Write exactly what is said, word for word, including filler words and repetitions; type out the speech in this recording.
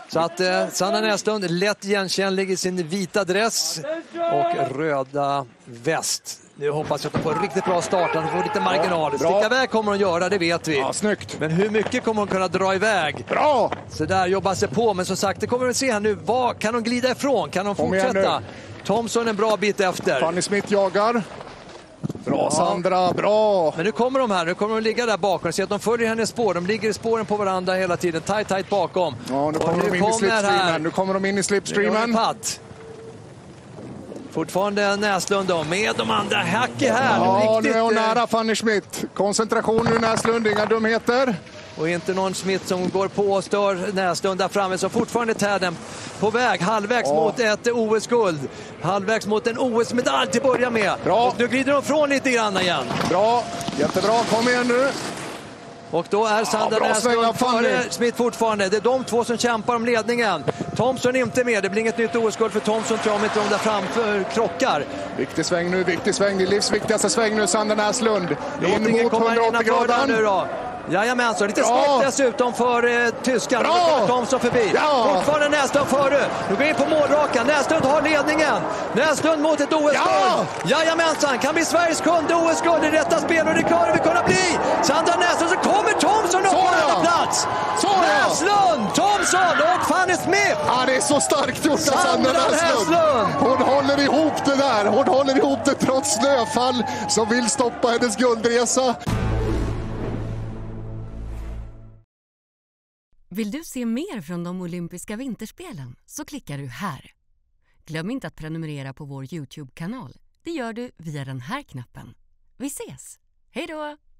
Så att eh, Sanna Näslund lätt igenkännlig i sin vita dress och röda väst. Nu hoppas jag att de får en riktigt bra start. De får lite marginaler. Bra. Sticka iväg kommer de göra, det vet vi. Ja, snyggt. Men hur mycket kommer de kunna dra iväg? Bra! Så där jobbar sig på. Men som sagt, det kommer vi att se här nu. Vad, kan de glida ifrån? Kan de Kom igen fortsätta? nu. Thompson en bra bit efter. Fanny Smith jagar. Bra Ja. Sandra, bra! Men nu kommer de här, nu kommer de ligga där bakom. Se att de följer hennes spår, de ligger i spåren på varandra hela tiden. Tight, tight bakom. Ja, nu Och kommer de in i slipstreamen. Nu kommer de in i slipstreamen. Patt. Fortfarande Näslund då, med de andra. Hacke här. Ja, Riktigt, nu är hon eh, nära Fanny Smith. Koncentration nu Näslund, inga dumheter. Och inte någon Smith som går på och stör Näslund där framme. Så fortfarande Täden på väg, halvvägs Ja. mot ett O S-guld. Halvvägs mot en O S-medalj till att börja med. Bra. Och nu glider de från lite grann igen. Bra, jättebra. Kom igen nu. Och då är Sandra bra sväng av Näslund Fanny. före Smith fortfarande. Det är de två som kämpar om ledningen. Thompson är inte med. Det blir inget nytt O S-guld för Thompson, tror jag, om inte de där framför krockar. Viktig sväng nu, viktig sväng. Det är livsviktigaste sväng nu, Sandra Näslund. Låt In ingen mot komma hundraåttio innanför där nu grader. då. Jajamensan, lite Bra. snett dessutom för eh, tyskan. Bra. Nu kommer Thompson förbi. Ja. Fortfarande Näslund före. Nu går in på målrakan. Näslund har ledningen. Näslund mot ett O S-guld. Ja. Jajamensan, kan bli Sveriges sjunde O S-guld i detta spel och det klarar vi kunna bli. Sandra Näslund, så kommer Thompson upp Så, på ja. andra plats. Så, ja. Näslund, Thompson och Fanny Smith. Ja, det är så starkt gjort av Sandra Sandra Näslund. Näslund. Hon håller ihop det där. Hon håller ihop det trots snöfall som vill stoppa hennes guldresa. Vill du se mer från de olympiska vinterspelen så klickar du här. Glöm inte att prenumerera på vår YouTube-kanal. Det gör du via den här knappen. Vi ses! Hej då!